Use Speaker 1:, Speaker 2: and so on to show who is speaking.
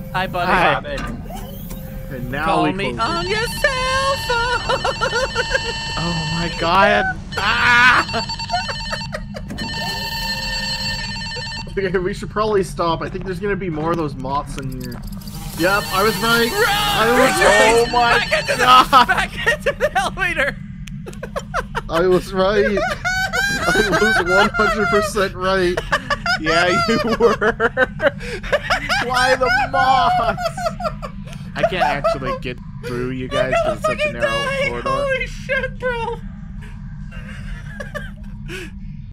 Speaker 1: Hi, buddy.
Speaker 2: Hi. And now
Speaker 1: Call
Speaker 2: we
Speaker 1: me
Speaker 2: close
Speaker 1: on
Speaker 2: it.
Speaker 1: your cell phone.
Speaker 2: Oh my god. Ah! Okay, we should probably stop. I think there's gonna be more of those moths in here. Yep, I was right.
Speaker 1: Run!
Speaker 2: Oh my
Speaker 1: back into
Speaker 2: god.
Speaker 1: Back into the elevator.
Speaker 2: I was right. I was 100% right. Yeah, you were. Why the moths? I can't actually get through you guys because it's such a narrow corridor.
Speaker 1: Holy shit, bro.